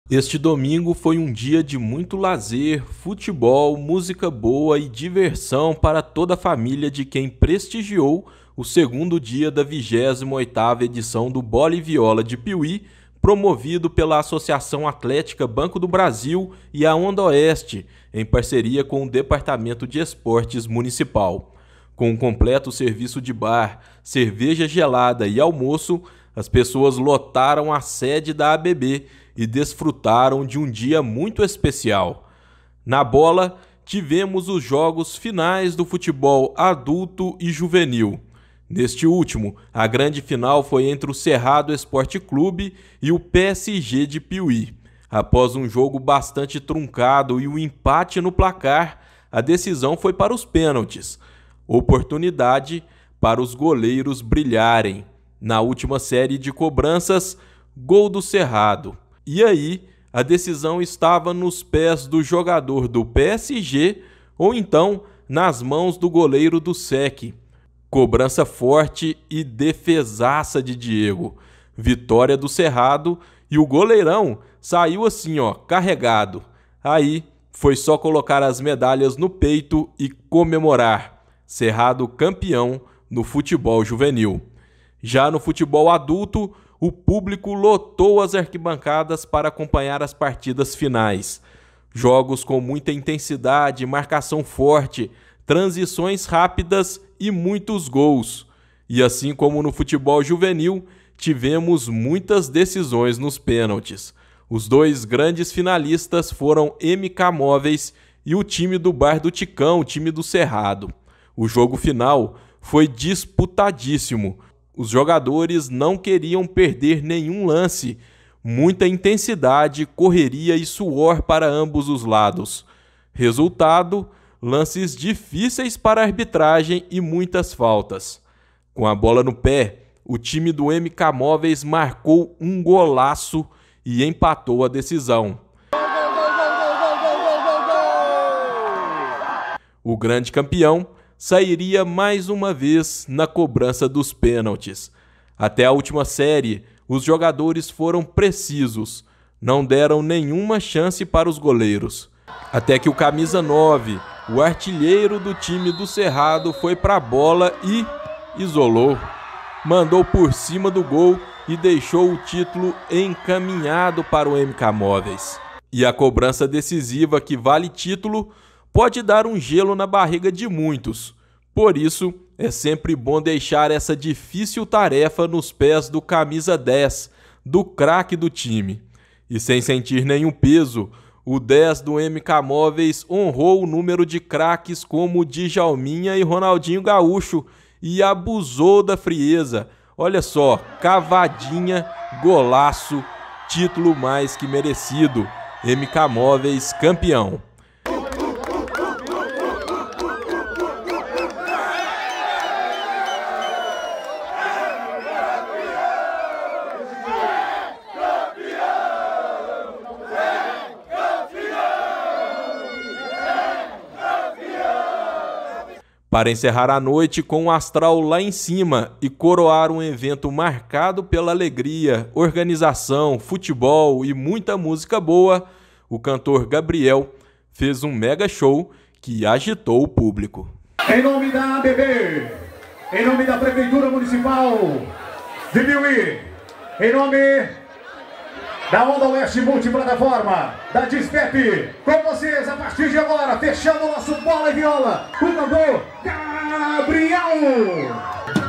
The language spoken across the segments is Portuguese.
Este domingo foi um dia de muito lazer, futebol, música boa e diversão para toda a família de quem prestigiou o segundo dia da 28ª edição do Bola e Viola de Piuí, promovido pela Associação Atlética Banco do Brasil e a Onda Oeste, em parceria com o Departamento de Esportes Municipal. Com um completo serviço de bar, cerveja gelada e almoço, as pessoas lotaram a sede da ABB e desfrutaram de um dia muito especial. Na bola, tivemos os jogos finais do futebol adulto e juvenil. Neste último, a grande final foi entre o Cerrado Esporte Clube e o PSG de Piuí. Após um jogo bastante truncado e um empate no placar, a decisão foi para os pênaltis. Oportunidade para os goleiros brilharem. Na última série de cobranças, gol do Cerrado. E aí, a decisão estava nos pés do jogador do PSG ou então nas mãos do goleiro do SEC. Cobrança forte e defesaça de Diego. Vitória do Cerrado e o goleirão saiu assim, carregado. Aí, foi só colocar as medalhas no peito e comemorar. Cerrado campeão no futebol juvenil. Já no futebol adulto, o público lotou as arquibancadas para acompanhar as partidas finais. Jogos com muita intensidade, marcação forte, transições rápidas e muitos gols. E assim como no futebol juvenil, tivemos muitas decisões nos pênaltis. Os dois grandes finalistas foram MK Móveis e o time do Bar do Ticão, o time do Cerrado. O jogo final foi disputadíssimo. Os jogadores não queriam perder nenhum lance. Muita intensidade, correria e suor para ambos os lados. Resultado: lances difíceis para a arbitragem e muitas faltas. Com a bola no pé, o time do MK Móveis marcou um golaço e empatou a decisão. O grande campeão sairia mais uma vez na cobrança dos pênaltis. Até a última série, os jogadores foram precisos, não deram nenhuma chance para os goleiros. Até que o camisa 9, o artilheiro do time do Cerrado, foi para a bola e isolou. Mandou por cima do gol e deixou o título encaminhado para o MK Móveis. E a cobrança decisiva, que vale título, pode dar um gelo na barriga de muitos. Por isso, é sempre bom deixar essa difícil tarefa nos pés do camisa 10, do craque do time. E sem sentir nenhum peso, o 10 do MK Móveis honrou o número de craques como Djalminha e Ronaldinho Gaúcho e abusou da frieza. Olha só, cavadinha, golaço, título mais que merecido. MK Móveis campeão. Para encerrar a noite com o astral lá em cima e coroar um evento marcado pela alegria, organização, futebol e muita música boa, o cantor Gabriel fez um mega show que agitou o público. Em nome da ABB, em nome da Prefeitura Municipal de Piuí, em nome da Onda Oeste Multiplataforma, da Dispep, com vocês a partir de agora, fechando o nosso Bola e Viola, o cantor Gabriel.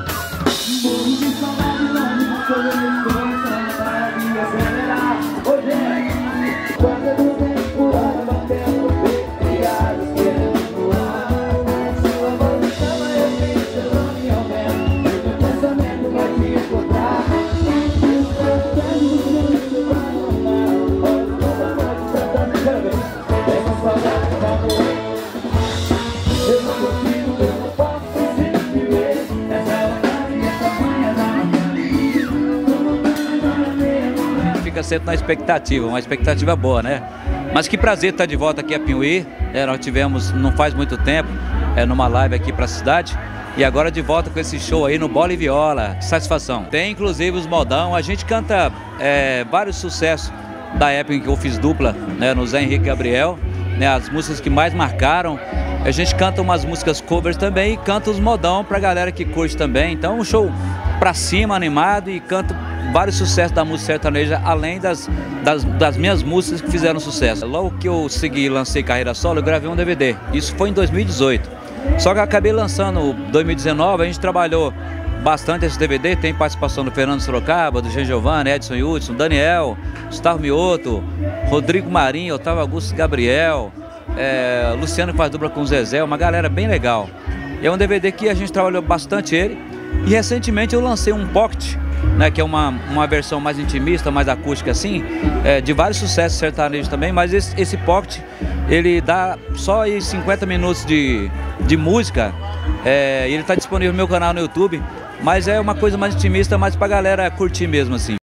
Fica sempre na expectativa, uma expectativa boa, né? Mas que prazer estar de volta aqui a Piuí. Nós tivemos, não faz muito tempo, numa live aqui para a cidade. E agora de volta com esse show aí no Bola e Viola. Que satisfação. Tem inclusive os modão, a gente canta vários sucessos da época em que eu fiz dupla, né, no Zé Henrique Gabriel, né, as músicas que mais marcaram. A gente canta umas músicas covers também e canta os modão pra galera que curte também. Então um show pra cima, animado, e canto vários sucessos da música sertaneja, além das minhas músicas que fizeram sucesso. Logo que eu segui e lancei carreira solo, eu gravei um DVD. Isso foi em 2018. Só que eu acabei lançando em 2019, a gente trabalhou bastante esse DVD, tem participação do Fernando Sorocaba, do Jean Giovanni, Edson Hudson, Daniel, Gustavo Mioto, Rodrigo Marinho, Otávio Augusto Gabriel, Luciano que faz dupla com o Zezé, uma galera bem legal. E é um DVD que a gente trabalhou bastante ele. E recentemente eu lancei um pocket, né, que é uma versão mais intimista, mais acústica assim, de vários sucessos sertanejos também, mas esse pocket, ele dá só aí 50 minutos de música, ele está disponível no meu canal no YouTube, mas é uma coisa mais intimista, mais pra galera curtir mesmo assim.